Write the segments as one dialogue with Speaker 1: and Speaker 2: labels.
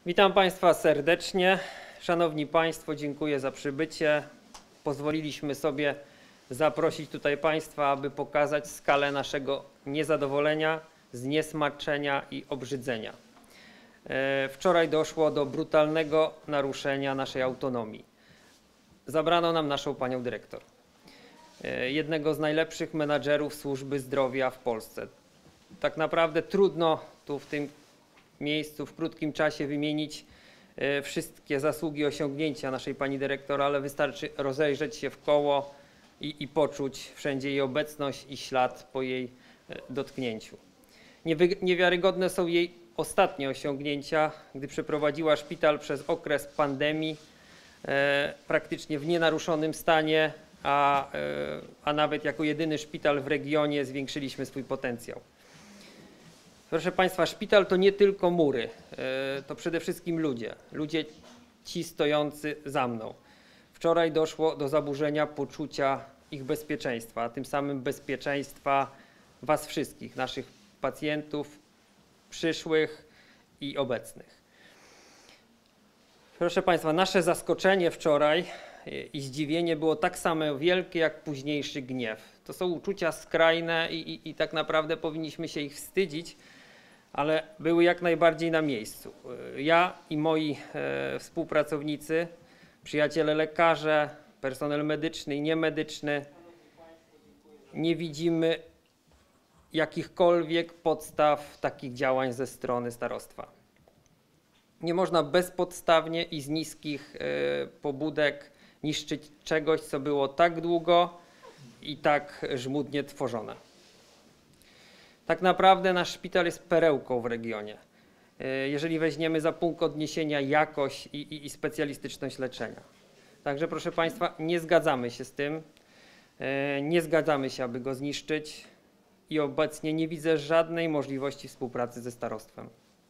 Speaker 1: Witam Państwa serdecznie. Szanowni Państwo, dziękuję za przybycie. Pozwoliliśmy sobie zaprosić tutaj Państwa, aby pokazać skalę naszego niezadowolenia, zniesmaczenia i obrzydzenia. Wczoraj doszło do brutalnego naruszenia naszej autonomii. Zabrano nam naszą panią dyrektor, jednego z najlepszych menadżerów służby zdrowia w Polsce. Tak naprawdę trudno tu w tym miejscu w krótkim czasie wymienić wszystkie zasługi, osiągnięcia naszej pani dyrektor, ale wystarczy rozejrzeć się w koło i poczuć wszędzie jej obecność i ślad po jej dotknięciu. Niewiarygodne są jej ostatnie osiągnięcia, gdy przeprowadziła szpital przez okres pandemii praktycznie w nienaruszonym stanie, a nawet jako jedyny szpital w regionie zwiększyliśmy swój potencjał. Proszę Państwa, szpital to nie tylko mury, to przede wszystkim ludzie. Ludzie ci stojący za mną. Wczoraj doszło do zaburzenia poczucia ich bezpieczeństwa, a tym samym bezpieczeństwa Was wszystkich, naszych pacjentów, przyszłych i obecnych. Proszę Państwa, nasze zaskoczenie wczoraj i zdziwienie było tak samo wielkie jak późniejszy gniew. To są uczucia skrajne i tak naprawdę powinniśmy się ich wstydzić, ale były jak najbardziej na miejscu. Ja i moi współpracownicy, przyjaciele lekarze, personel medyczny i niemedyczny nie widzimy jakichkolwiek podstaw takich działań ze strony starostwa. Nie można bezpodstawnie i z niskich pobudek niszczyć czegoś, co było tak długo i tak żmudnie tworzone. Tak naprawdę nasz szpital jest perełką w regionie, jeżeli weźmiemy za punkt odniesienia jakość i specjalistyczność leczenia. Także proszę Państwa, nie zgadzamy się z tym, nie zgadzamy się, aby go zniszczyć i obecnie nie widzę żadnej możliwości współpracy ze starostwem.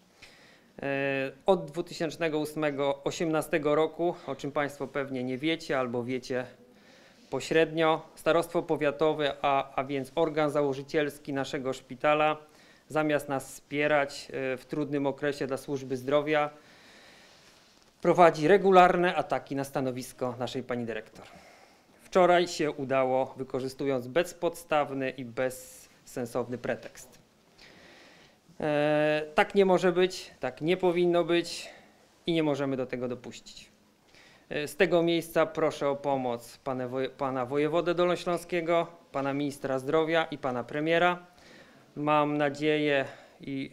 Speaker 1: Od 2018 roku, o czym Państwo pewnie nie wiecie albo wiecie pośrednio, starostwo powiatowe, a więc organ założycielski naszego szpitala, zamiast nas wspierać w trudnym okresie dla służby zdrowia, prowadzi regularne ataki na stanowisko naszej pani dyrektor. Wczoraj się udało, wykorzystując bezpodstawny i bezsensowny pretekst. Tak nie może być, tak nie powinno być i nie możemy do tego dopuścić. Z tego miejsca proszę o pomoc pana wojewodę dolnośląskiego, pana ministra zdrowia i pana premiera. Mam nadzieję i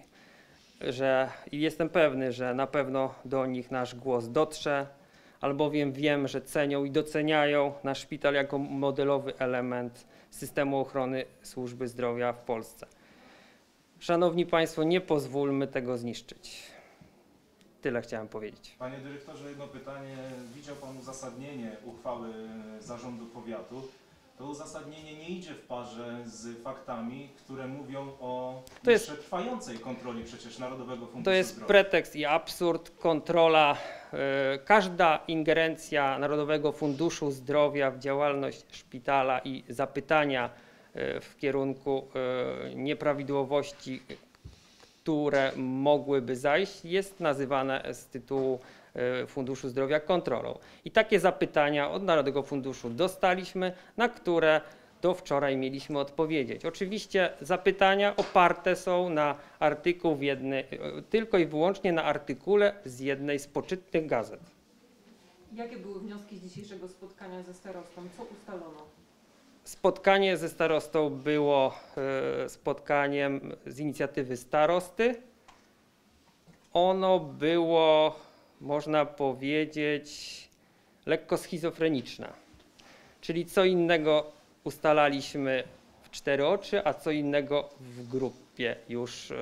Speaker 1: jestem pewny, że na pewno do nich nasz głos dotrze, albowiem wiem, że cenią i doceniają nasz szpital jako modelowy element systemu ochrony służby zdrowia w Polsce. Szanowni Państwo, nie pozwólmy tego zniszczyć. Tyle chciałem powiedzieć.
Speaker 2: Panie dyrektorze, jedno pytanie. Widział Pan uzasadnienie uchwały zarządu powiatu. To uzasadnienie nie idzie w parze z faktami, które mówią o trwającej kontroli przecież Narodowego Funduszu Zdrowia.
Speaker 1: To jest pretekst i absurd. Kontrola, każda ingerencja Narodowego Funduszu Zdrowia w działalność szpitala i zapytania w kierunku nieprawidłowości, które mogłyby zajść, jest nazywane z tytułu Funduszu Zdrowia kontrolą. I takie zapytania od Narodowego Funduszu dostaliśmy, na które do wczoraj mieliśmy odpowiedzieć. Oczywiście zapytania oparte są na artykuł tylko i wyłącznie na artykule z jednej z poczytnych gazet.
Speaker 3: Jakie były wnioski z dzisiejszego spotkania ze starostą? Co ustalono?
Speaker 1: Spotkanie ze starostą było spotkaniem z inicjatywy starosty. Ono było, można powiedzieć, lekko schizofreniczne. Czyli co innego ustalaliśmy w cztery oczy, a co innego w grupie już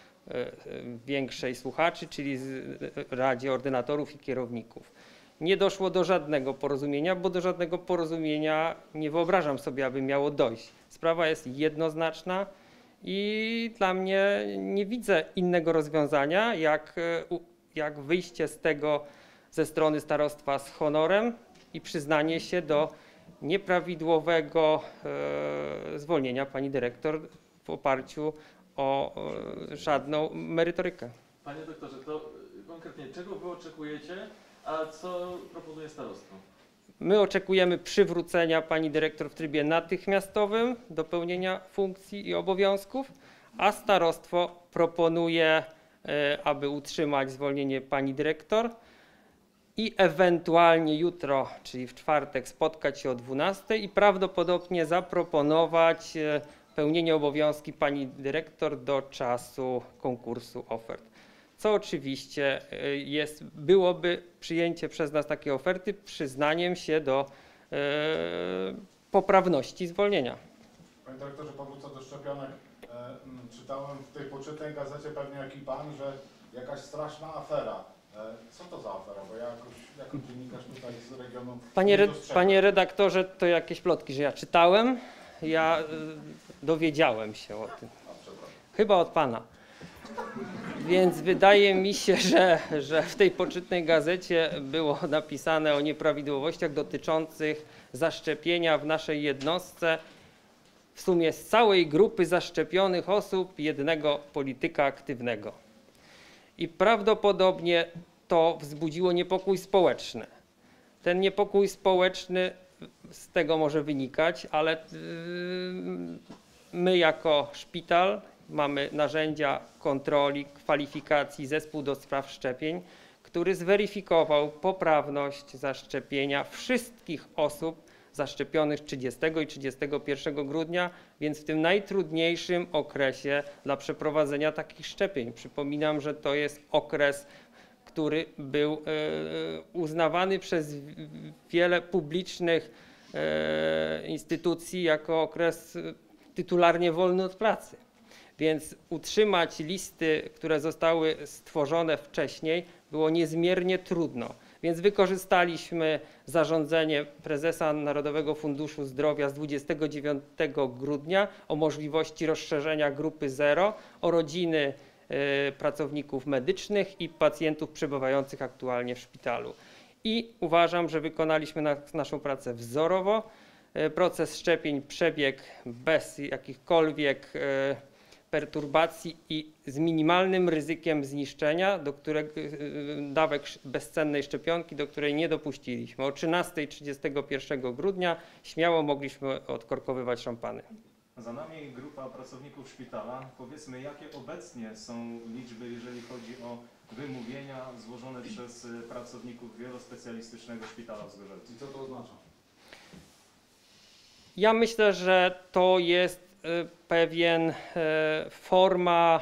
Speaker 1: większej słuchaczy, czyli Radzie Ordynatorów i Kierowników. Nie doszło do żadnego porozumienia, bo do żadnego porozumienia nie wyobrażam sobie, aby miało dojść. Sprawa jest jednoznaczna i dla mnie nie widzę innego rozwiązania, jak wyjście z tego ze strony starostwa z honorem i przyznanie się do nieprawidłowego zwolnienia pani dyrektor w oparciu o żadną merytorykę.
Speaker 4: Panie doktorze, to konkretnie czego wy oczekujecie, a co proponuje starostwo?
Speaker 1: My oczekujemy przywrócenia pani dyrektor w trybie natychmiastowym do pełnienia funkcji i obowiązków, a starostwo proponuje, aby utrzymać zwolnienie pani dyrektor i ewentualnie jutro, czyli w czwartek, spotkać się o 12 i prawdopodobnie zaproponować pełnienie obowiązki pani dyrektor do czasu konkursu ofert. Co oczywiście byłoby przyjęcie przez nas takiej oferty przyznaniem się do poprawności zwolnienia.
Speaker 5: Panie dyrektorze, powrócę do szczepionek. Czytałem w tej poczytnej gazecie, pewnie jak i pan, że jakaś straszna afera. Co to za afera? Bo ja jako dziennikarz tutaj z regionu nie dostrzegam.
Speaker 1: Panie redaktorze, to jakieś plotki, że ja czytałem, ja dowiedziałem się o tym. Chyba od pana. Więc wydaje mi się, że w tej poczytnej gazecie było napisane o nieprawidłowościach dotyczących zaszczepienia w naszej jednostce w sumie z całej grupy zaszczepionych osób jednego polityka aktywnego. I prawdopodobnie to wzbudziło niepokój społeczny. Ten niepokój społeczny z tego może wynikać, ale my jako szpital mamy narzędzia kontroli, kwalifikacji, zespół do spraw szczepień, który zweryfikował poprawność zaszczepienia wszystkich osób zaszczepionych 30 i 31 grudnia, więc w tym najtrudniejszym okresie dla przeprowadzenia takich szczepień. Przypominam, że to jest okres, który był uznawany przez wiele publicznych instytucji jako okres tytularnie wolny od pracy. Więc utrzymać listy, które zostały stworzone wcześniej, było niezmiernie trudno. Więc wykorzystaliśmy zarządzenie prezesa Narodowego Funduszu Zdrowia z 29 grudnia o możliwości rozszerzenia grupy 0 o rodziny pracowników medycznych i pacjentów przebywających aktualnie w szpitalu. I uważam, że wykonaliśmy naszą pracę wzorowo. Proces szczepień przebiegł bez jakichkolwiek perturbacji i z minimalnym ryzykiem zniszczenia dawek bezcennej szczepionki, do której nie dopuściliśmy. O 13 31 grudnia śmiało mogliśmy odkorkowywać szampany.
Speaker 2: Za nami grupa pracowników szpitala. Powiedzmy, jakie obecnie są liczby, jeżeli chodzi o wymówienia złożone przez pracowników wielospecjalistycznego szpitala w Zgorzelcu?
Speaker 5: I co to oznacza?
Speaker 1: Ja myślę, że to jest pewien forma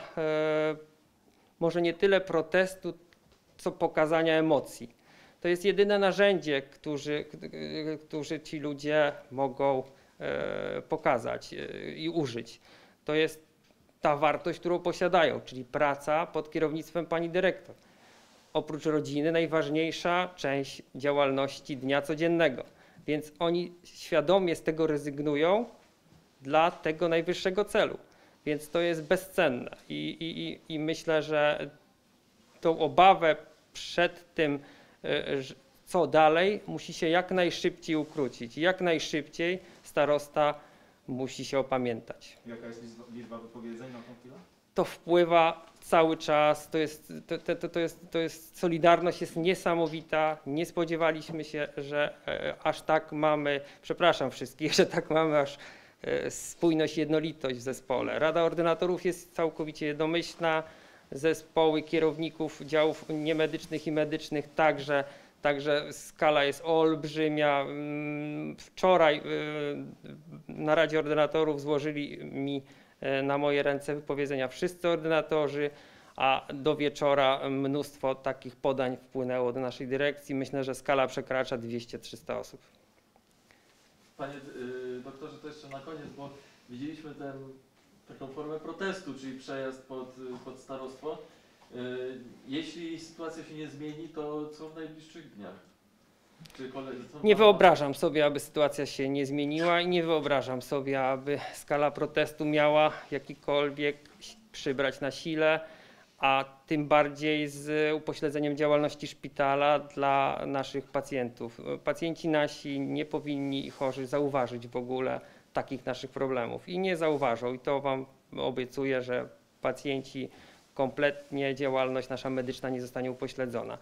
Speaker 1: może nie tyle protestu, co pokazania emocji. To jest jedyne narzędzie, które ci ludzie mogą pokazać i użyć. To jest ta wartość, którą posiadają, czyli praca pod kierownictwem pani dyrektor. Oprócz rodziny najważniejsza część działalności dnia codziennego, więc oni świadomie z tego rezygnują dla tego najwyższego celu, więc to jest bezcenne i myślę, że tą obawę przed tym, co dalej, musi się jak najszybciej ukrócić. Jak najszybciej starosta musi się opamiętać.
Speaker 2: Jaka jest liczba wypowiedzeń na tą chwilę?
Speaker 1: To wpływa cały czas, to jest solidarność jest niesamowita. Nie spodziewaliśmy się, że aż tak mamy, przepraszam wszystkich, że tak mamy aż spójność, jednolitość w zespole. Rada ordynatorów jest całkowicie jednomyślna, zespoły kierowników działów niemedycznych i medycznych także skala jest olbrzymia. Wczoraj na Radzie Ordynatorów złożyli mi na moje ręce wypowiedzenia wszyscy ordynatorzy, a do wieczora mnóstwo takich podań wpłynęło do naszej dyrekcji. Myślę, że skala przekracza 200-300 osób.
Speaker 4: Panie doktorze, to jeszcze na koniec, bo widzieliśmy taką formę protestu, czyli przejazd pod starostwo. Jeśli sytuacja się nie zmieni, to co w najbliższych dniach?
Speaker 1: Nie wyobrażam sobie, aby sytuacja się nie zmieniła i nie wyobrażam sobie, aby skala protestu miała jakikolwiek przybrać na sile, a tym bardziej z upośledzeniem działalności szpitala dla naszych pacjentów. Pacjenci nasi nie powinni i chorzy zauważyć w ogóle takich naszych problemów i nie zauważą. I to wam obiecuję, że pacjenci, kompletnie działalność nasza medyczna nie zostanie upośledzona.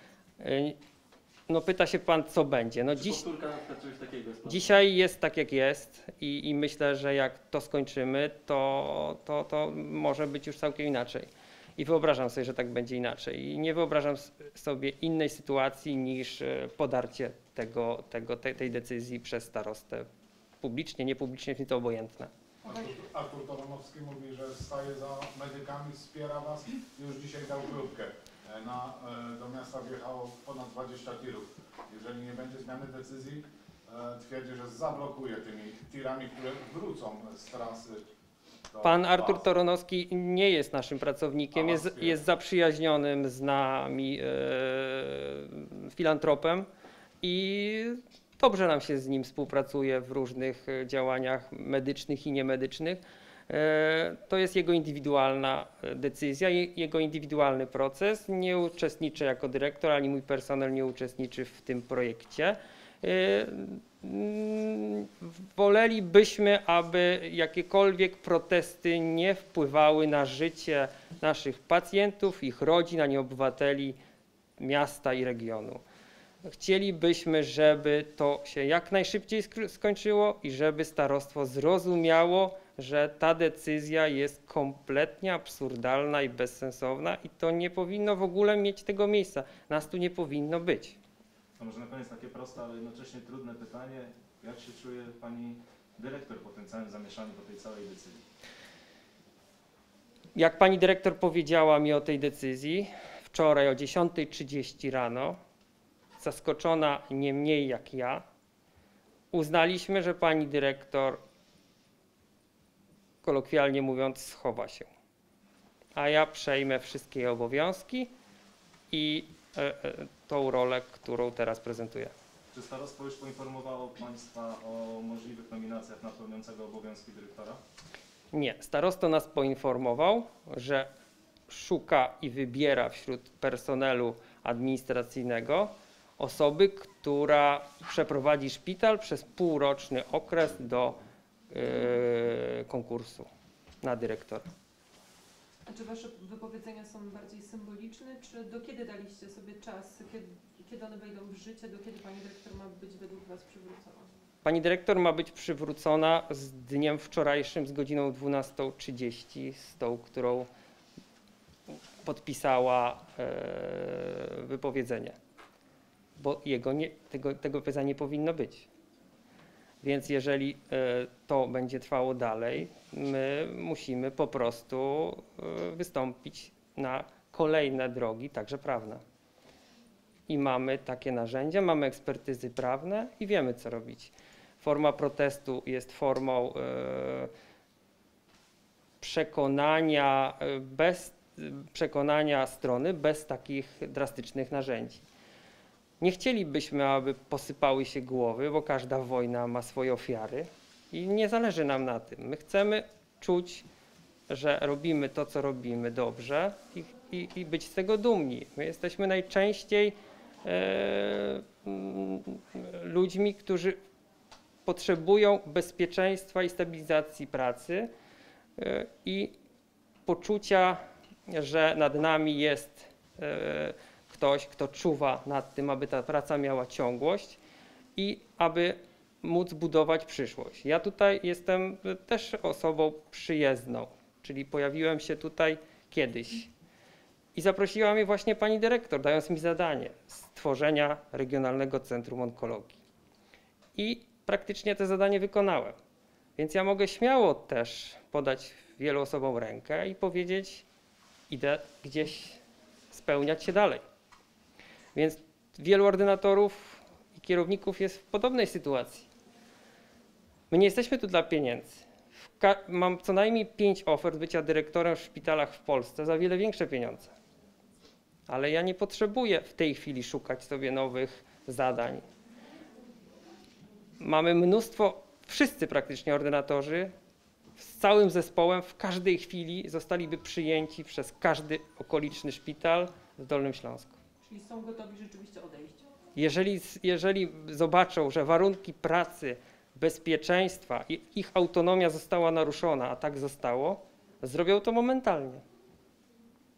Speaker 1: No pyta się pan, co będzie. No
Speaker 4: Czy powtórka na przykład czegoś takiego jest planowana?
Speaker 1: dzisiaj jest tak, jak jest i myślę, że jak to skończymy, to może być już całkiem inaczej. I wyobrażam sobie, że tak będzie inaczej. I nie wyobrażam sobie innej sytuacji niż podarcie tej decyzji przez starostę. Publicznie, niepublicznie, mi to obojętne.
Speaker 5: Artur Toronowski mówi, że staje za medykami, wspiera was i już dzisiaj dał próbkę. Do miasta wjechało ponad 20 tirów. Jeżeli nie będzie zmiany decyzji, twierdzi, że zablokuje tymi tirami, które wrócą z trasy.
Speaker 1: Pan Artur Toronowski nie jest naszym pracownikiem,
Speaker 5: A,
Speaker 1: jest zaprzyjaźnionym z nami filantropem i dobrze nam się z nim współpracuje w różnych działaniach medycznych i niemedycznych. To jest jego indywidualna decyzja, jego indywidualny proces. Nie uczestniczę jako dyrektor, ani mój personel nie uczestniczy w tym projekcie. Wolelibyśmy, aby jakiekolwiek protesty nie wpływały na życie naszych pacjentów, ich rodzin, ani obywateli miasta i regionu. Chcielibyśmy, żeby to się jak najszybciej skończyło i żeby starostwo zrozumiało, że ta decyzja jest kompletnie absurdalna i bezsensowna i to nie powinno w ogóle mieć tego miejsca. Nas tu nie powinno być.
Speaker 2: To może na koniec takie proste, ale jednocześnie trudne pytanie. Jak się czuje pani dyrektor po tym całym zamieszaniu, po tej całej decyzji?
Speaker 1: Jak pani dyrektor powiedziała mi o tej decyzji wczoraj o 10:30 rano, zaskoczona nie mniej jak ja, uznaliśmy, że pani dyrektor, kolokwialnie mówiąc, schowa się. A ja przejmę wszystkie obowiązki i tą rolę, którą teraz prezentuję.
Speaker 2: Czy starostwo już poinformowało państwa o możliwych nominacjach na pełniącego obowiązki dyrektora?
Speaker 1: Nie, starosto nas poinformował, że szuka i wybiera wśród personelu administracyjnego osoby, która przeprowadzi szpital przez półroczny okres do konkursu na dyrektora.
Speaker 3: A czy wasze wypowiedzenia są bardziej symboliczne, czy do kiedy daliście sobie czas, kiedy one wejdą w życie, do kiedy pani dyrektor ma być według was przywrócona?
Speaker 1: Pani dyrektor ma być przywrócona z dniem wczorajszym, z godziną 12:30, z tą, którą podpisała wypowiedzenie. Bo tego wypowiedzenia nie powinno być. Więc jeżeli to będzie trwało dalej, my musimy po prostu wystąpić na kolejne drogi, także prawne. I mamy takie narzędzia, mamy ekspertyzy prawne i wiemy, co robić. Forma protestu jest formą przekonania strony bez takich drastycznych narzędzi. Nie chcielibyśmy, aby posypały się głowy, bo każda wojna ma swoje ofiary i nie zależy nam na tym. My chcemy czuć, że robimy to, co robimy dobrze i być z tego dumni. My jesteśmy najczęściej ludźmi, którzy potrzebują bezpieczeństwa i stabilizacji pracy i poczucia, że nad nami jest ktoś, kto czuwa nad tym, aby ta praca miała ciągłość i aby móc budować przyszłość. Ja tutaj jestem też osobą przyjezdną, czyli pojawiłem się tutaj kiedyś i zaprosiła mnie właśnie pani dyrektor, dając mi zadanie stworzenia Regionalnego Centrum Onkologii. I praktycznie to zadanie wykonałem. Więc ja mogę śmiało też podać wielu osobom rękę i powiedzieć, idę gdzieś spełniać się dalej. Więc wielu ordynatorów i kierowników jest w podobnej sytuacji. My nie jesteśmy tu dla pieniędzy. Mam co najmniej 5 ofert bycia dyrektorem w szpitalach w Polsce za wiele większe pieniądze. Ale ja nie potrzebuję w tej chwili szukać sobie nowych zadań. Mamy mnóstwo, wszyscy praktycznie ordynatorzy z całym zespołem w każdej chwili zostaliby przyjęci przez każdy okoliczny szpital w Dolnym Śląsku.
Speaker 3: Czyli są gotowi rzeczywiście odejść?
Speaker 1: Jeżeli zobaczą, że warunki pracy, bezpieczeństwa i ich autonomia została naruszona, a tak zostało, zrobią to momentalnie.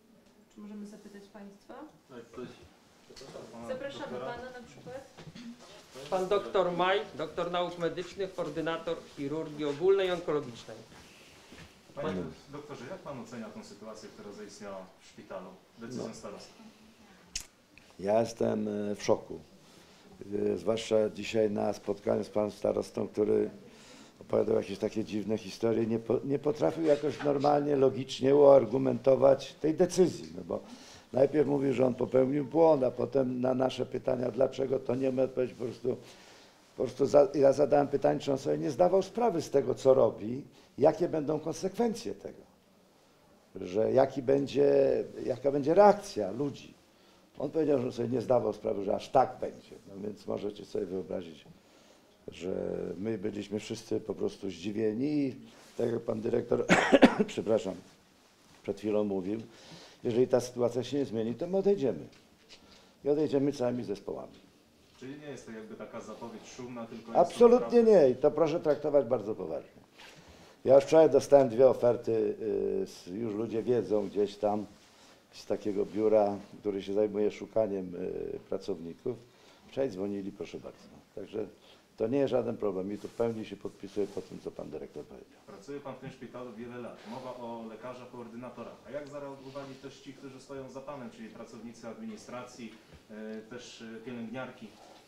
Speaker 3: możemy zapytać Państwa.
Speaker 4: Tak, ktoś...
Speaker 3: Zapraszamy
Speaker 2: doktora.
Speaker 3: Pana na przykład.
Speaker 1: Pan doktor Maj, doktor nauk medycznych, koordynator chirurgii ogólnej i onkologicznej.
Speaker 2: Panie doktorze, jak pan ocenia tę sytuację, która zaistniała w szpitalu, decyzją starosty?
Speaker 6: Ja jestem w szoku. Zwłaszcza dzisiaj na spotkaniu z panem starostą, który opowiadał jakieś takie dziwne historie, nie potrafił jakoś normalnie, logicznie uargumentować tej decyzji. No bo najpierw mówił, że on popełnił błąd, a potem na nasze pytania, dlaczego to nie ma odpowiedź, po prostu ja zadałem pytanie, czy on sobie nie zdawał sprawy z tego, co robi, jakie będą konsekwencje tego, że jaka będzie reakcja ludzi. On powiedział, że sobie nie zdawał sprawy, że aż tak będzie. No więc możecie sobie wyobrazić, że my byliśmy wszyscy po prostu zdziwieni i tak jak pan dyrektor, przepraszam, przed chwilą mówił, jeżeli ta sytuacja się nie zmieni, to my odejdziemy. I odejdziemy całymi zespołami.
Speaker 2: Czyli nie jest to jakby taka zapowiedź szumna, tylko... jest to
Speaker 6: Absolutnie
Speaker 2: naprawdę-
Speaker 6: nie i to proszę traktować bardzo poważnie. Ja już wczoraj dostałem 2 oferty, już ludzie wiedzą gdzieś tam z takiego biura, który się zajmuje szukaniem pracowników. Wczoraj dzwonili, proszę bardzo. Także to nie jest żaden problem i tu w pełni się podpisuję po tym, co pan dyrektor powiedział.
Speaker 2: Pracuje pan w tym szpitalu wiele lat. Mowa o lekarza koordynatora. A jak zareagowali też ci, którzy stoją za panem, czyli pracownicy administracji, też pielęgniarki?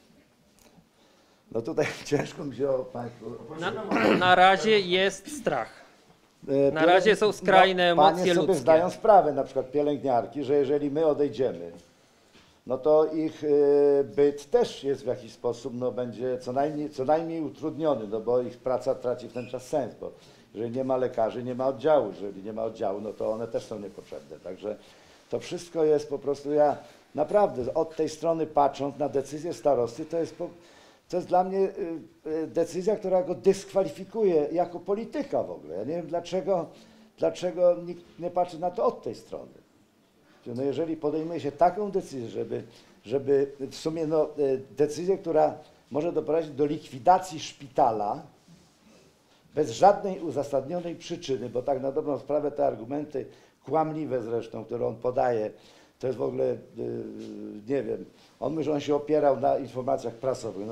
Speaker 6: No tutaj ciężko mi się o państwu...
Speaker 1: Na razie jest strach. Na
Speaker 6: Pielęg-
Speaker 1: razie są skrajne emocje
Speaker 6: Panie sobie
Speaker 1: ludzkie.
Speaker 6: zdają sprawę, na przykład pielęgniarki, że jeżeli my odejdziemy, no to ich byt też jest w jakiś sposób, no będzie co najmniej utrudniony, no bo ich praca traci w ten czas sens, bo jeżeli nie ma lekarzy, nie ma oddziału, jeżeli nie ma oddziału, no to one też są niepotrzebne, także to wszystko jest po prostu, ja naprawdę od tej strony patrząc na decyzję starosty, to jest dla mnie decyzja, która go dyskwalifikuje jako polityka w ogóle. Ja nie wiem dlaczego nikt nie patrzy na to od tej strony. No jeżeli podejmuje się taką decyzję, żeby w sumie decyzję, która może doprowadzić do likwidacji szpitala bez żadnej uzasadnionej przyczyny, bo tak na dobrą sprawę te argumenty kłamliwe zresztą, które on podaje, to jest w ogóle, nie wiem, on mówi, że on się opierał na informacjach prasowych,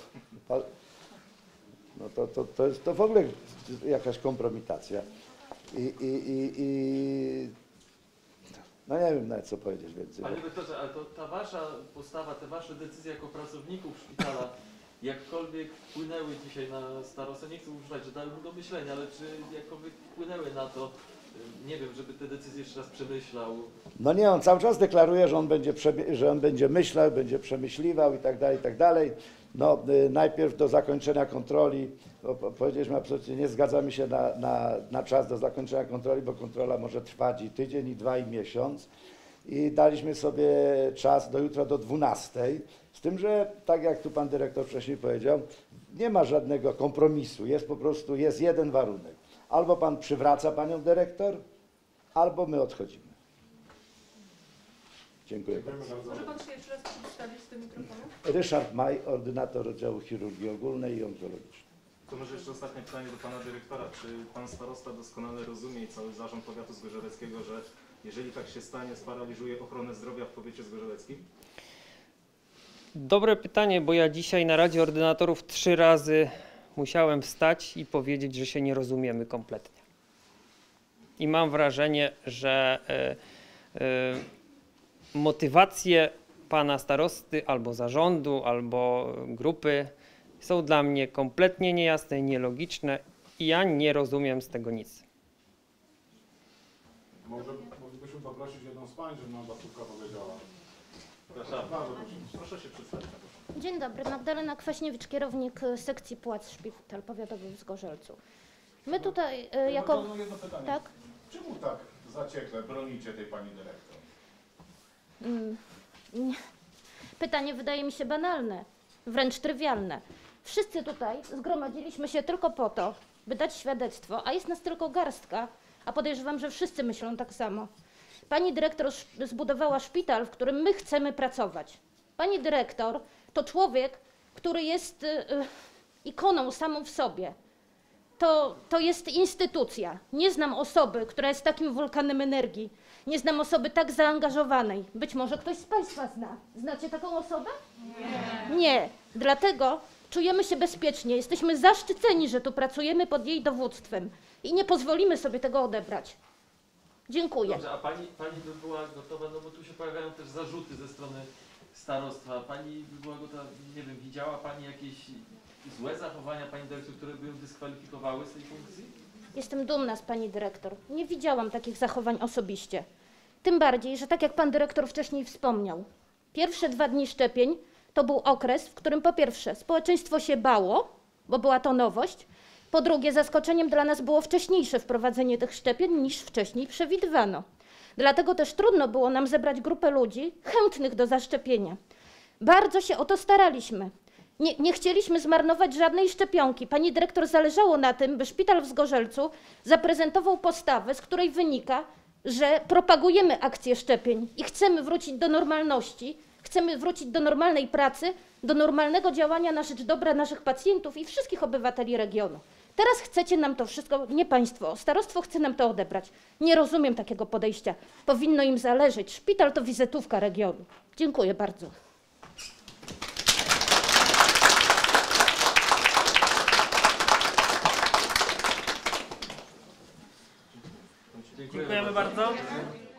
Speaker 6: to jest to w ogóle jakaś kompromitacja. No nie wiem nawet co powiedzieć więcej.
Speaker 4: Panie doktorze, ale to ta wasza postawa, te wasze decyzje jako pracowników szpitala jakkolwiek wpłynęły dzisiaj na starostę, nie chcę używać, że dały mu do myślenia, ale czy jakkolwiek wpłynęły na to, nie wiem, żeby te decyzje jeszcze raz przemyślał?
Speaker 6: No nie, on cały czas deklaruje, że on będzie myślał, będzie przemyśliwał i tak dalej. No najpierw do zakończenia kontroli, powiedzieliśmy absolutnie nie zgadzamy się na czas do zakończenia kontroli, bo kontrola może trwać i tydzień, i 2, i miesiąc. I daliśmy sobie czas do jutra do 12, z tym, że tak jak tu pan dyrektor wcześniej powiedział, nie ma żadnego kompromisu, jest jeden warunek. Albo pan przywraca panią dyrektor, albo my odchodzimy. Dziękuję bardzo.
Speaker 3: Może Pan się jeszcze raz przedstawić z tym mikrofonem?
Speaker 6: Ryszard Maj, ordynator oddziału chirurgii ogólnej i onkologicznej.
Speaker 2: To może jeszcze ostatnie pytanie do pana dyrektora. Czy pan starosta doskonale rozumie i cały zarząd powiatu zgorzeleckiego, że jeżeli tak się stanie, sparaliżuje ochronę zdrowia w powiecie zgorzeleckim?
Speaker 1: Dobre pytanie, bo ja dzisiaj na Radzie Ordynatorów 3 razy musiałem wstać i powiedzieć, że się nie rozumiemy kompletnie. I mam wrażenie, że motywacje pana starosty albo zarządu, albo grupy są dla mnie kompletnie niejasne i nielogiczne i ja nie rozumiem z tego nic.
Speaker 5: Moglibyśmy poprosić jedną z pań, żeby nam Wasówka powiedziała.
Speaker 2: Przepraszam.
Speaker 5: Bardzo proszę.
Speaker 2: Proszę się przedstawić.
Speaker 7: Dzień dobry, Magdalena Kwaśniewicz, kierownik sekcji płac Szpital Powiatowy w Zgorzelcu. My tutaj jako...
Speaker 5: Mam jedno pytanie.
Speaker 7: Tak?
Speaker 5: Czemu tak zaciekle bronicie tej pani dyrektor?
Speaker 7: Nie. Pytanie wydaje mi się banalne, wręcz trywialne. Wszyscy tutaj zgromadziliśmy się tylko po to, by dać świadectwo, a jest nas tylko garstka, a podejrzewam, że wszyscy myślą tak samo. Pani dyrektor zbudowała szpital, w którym my chcemy pracować. Pani dyrektor to człowiek, który jest ikoną samą w sobie. To jest instytucja. Nie znam osoby, która jest takim wulkanem energii. Nie znam osoby tak zaangażowanej. Być może ktoś z Państwa zna. Znacie taką osobę? Nie. Nie. Dlatego czujemy się bezpiecznie. Jesteśmy zaszczyceni, że tu pracujemy pod jej dowództwem i nie pozwolimy sobie tego odebrać. Dziękuję.
Speaker 4: Dobrze, a pani by była gotowa, no bo tu się pojawiają też zarzuty ze strony starostwa. Pani by była gotowa, nie wiem, widziała Pani jakieś złe zachowania Pani dyrektor, które by ją dyskwalifikowały z tej funkcji?
Speaker 7: Jestem dumna z Pani dyrektor. Nie widziałam takich zachowań osobiście. Tym bardziej, że tak jak Pan dyrektor wcześniej wspomniał, pierwsze 2 dni szczepień to był okres, w którym po pierwsze społeczeństwo się bało, bo była to nowość, po drugie zaskoczeniem dla nas było wcześniejsze wprowadzenie tych szczepień niż wcześniej przewidywano. Dlatego też trudno było nam zebrać grupę ludzi chętnych do zaszczepienia. Bardzo się o to staraliśmy. Nie chcieliśmy zmarnować żadnej szczepionki. Pani dyrektor zależało na tym, by szpital w Zgorzelcu zaprezentował postawę, z której wynika, że propagujemy akcję szczepień i chcemy wrócić do normalności, chcemy wrócić do normalnej pracy, do normalnego działania na rzecz dobra naszych pacjentów i wszystkich obywateli regionu. Teraz chcecie nam to wszystko, nie państwo, starostwo chce nam to odebrać. Nie rozumiem takiego podejścia. Powinno im zależeć. Szpital to wizytówka regionu. Dziękuję bardzo.
Speaker 1: Dziękujemy bardzo.